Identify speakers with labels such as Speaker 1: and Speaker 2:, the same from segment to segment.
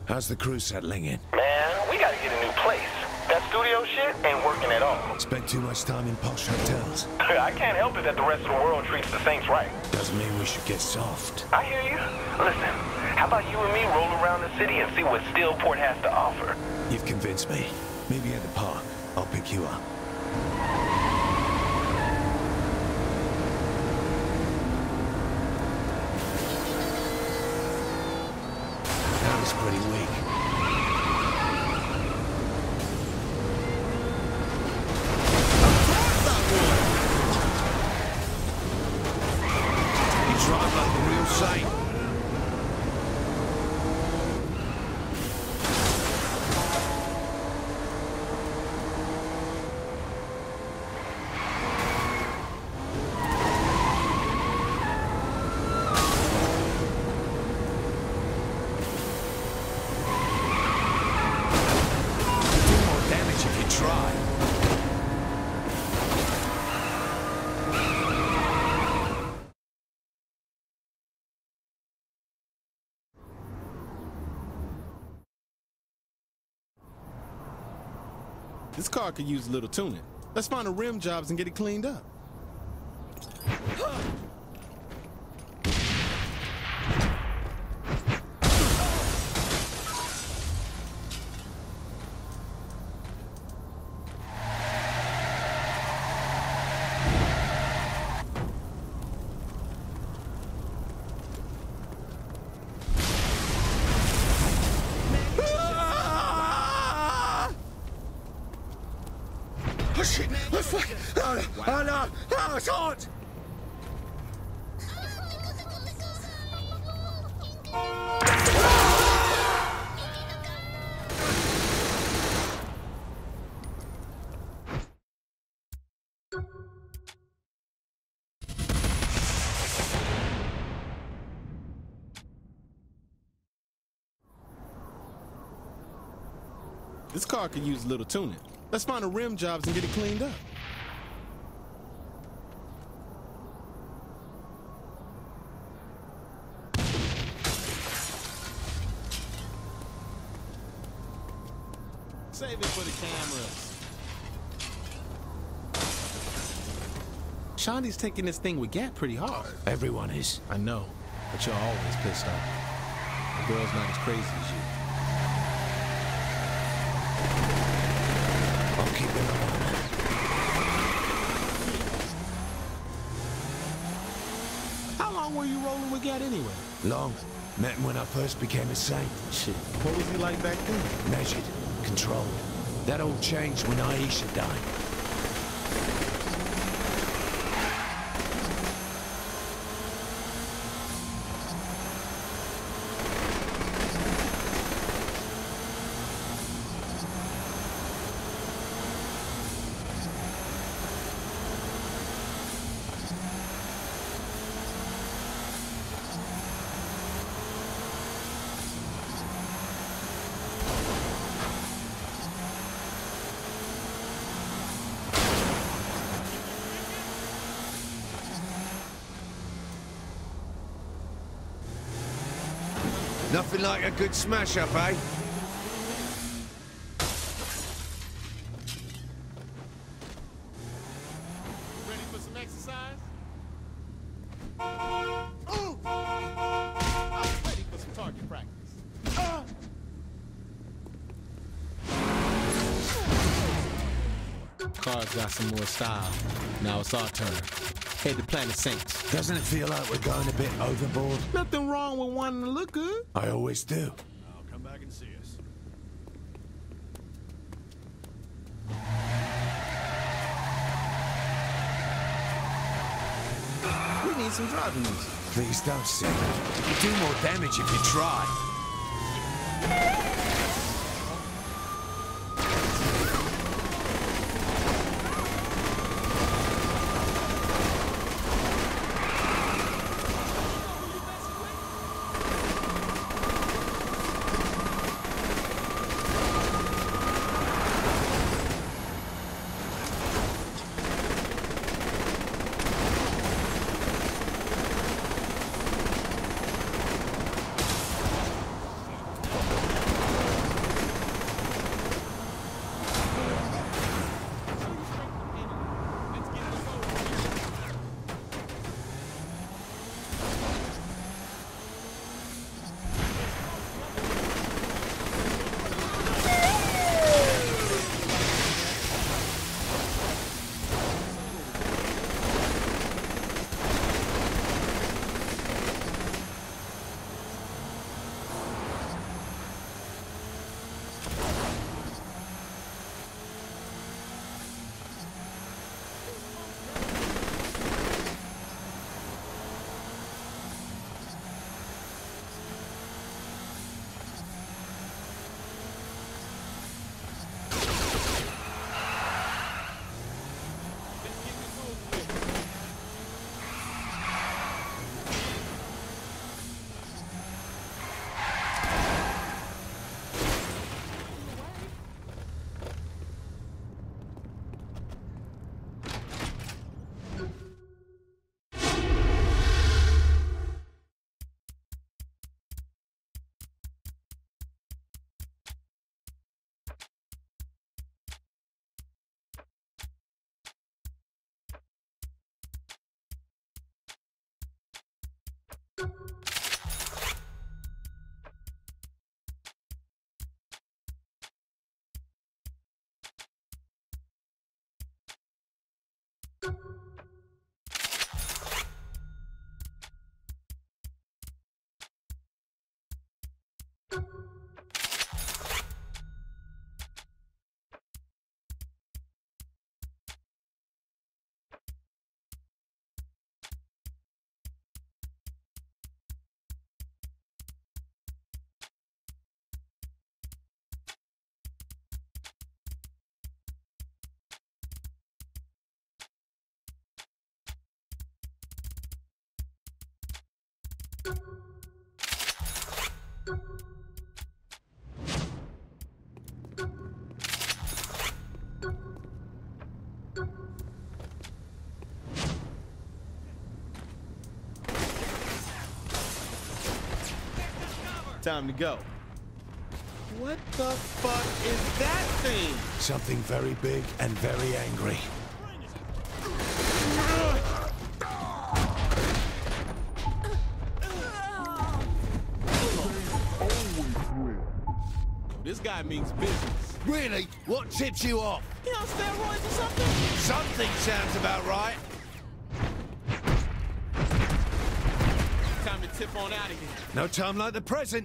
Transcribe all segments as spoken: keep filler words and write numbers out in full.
Speaker 1: How's the crew settling in?
Speaker 2: Man, we gotta get a new place. That studio shit ain't working at all.
Speaker 1: Spent too much time in posh hotels.
Speaker 2: I can't help it that the rest of the world treats the Saints right.
Speaker 1: Doesn't mean we should get soft.
Speaker 2: I hear you. Listen, how about you and me roll around the city and see what Steelport has to offer?
Speaker 1: You've convinced me. Maybe at the park. I'll pick you up. That was pretty weak. You drive like a real saint.
Speaker 3: This car could use a little tuning. Let's find the rim jobs and get it cleaned up.
Speaker 1: Oh shit! Oh fuck! Oh no! Oh no! Oh, it's hot!
Speaker 3: This car could use a little tuning. Let's find the rim jobs and get it cleaned up. Save it for the cameras. Shondi's taking this thing with Gat pretty hard.
Speaker 1: Everyone is.
Speaker 3: I know, but you're always pissed off. The girl's not as crazy as you.
Speaker 1: I'll keep it on.
Speaker 3: How long were you rolling with Gat anyway?
Speaker 1: Long. Met him when I first became a saint.
Speaker 3: Shit, what was he like back then?
Speaker 1: Measured. Controlled. That all changed when Aisha died. Nothing like a good smash-up, eh?
Speaker 3: Ready for some exercise? Ooh! I'm ready for some target practice. Uh! Car's got some more style. Now it's our turn. Head to Planet Saints.
Speaker 1: Doesn't it feel like we're going a bit overboard?
Speaker 3: Nothing wrong with wanting to look good.
Speaker 1: I always do.
Speaker 4: I'll come back and see us.
Speaker 3: We need some driving music.
Speaker 1: Please don't sing. You do more damage if you try.
Speaker 3: Time to go. What the fuck is that thing?
Speaker 1: Something very big and very angry.
Speaker 3: This guy means business.
Speaker 1: Really? What tips you off?
Speaker 3: He on steroids or something?
Speaker 1: Something sounds about right.
Speaker 3: Time to tip on out of here.
Speaker 1: No time like the present.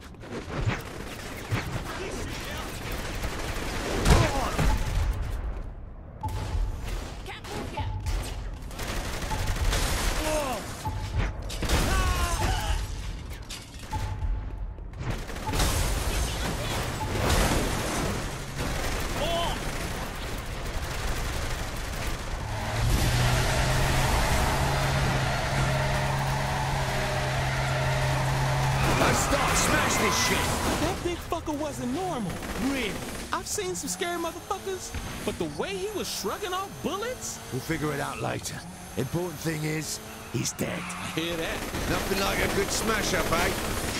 Speaker 1: Smash this shit!
Speaker 3: That big fucker wasn't normal.
Speaker 1: Really?
Speaker 3: I've seen some scary motherfuckers, but the way he was shrugging off bullets?
Speaker 1: We'll figure it out later. Important thing is, he's dead.
Speaker 3: I hear that.
Speaker 1: Nothing like a good smash-up, eh?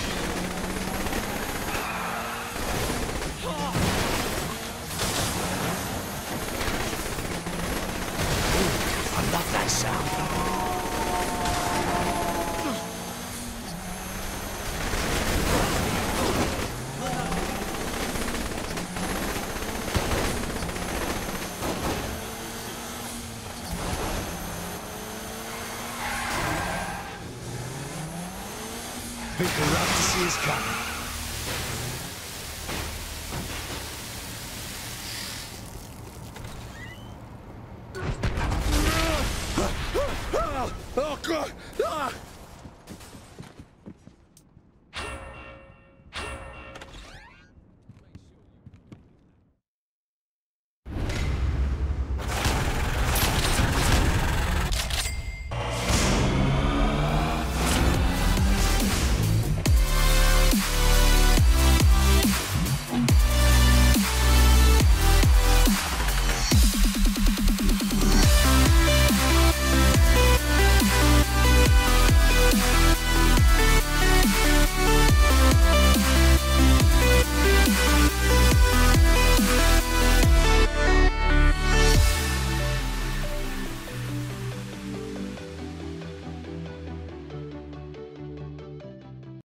Speaker 1: Ooh, I love that sound. People love to see us coming. Oh, God! Ah!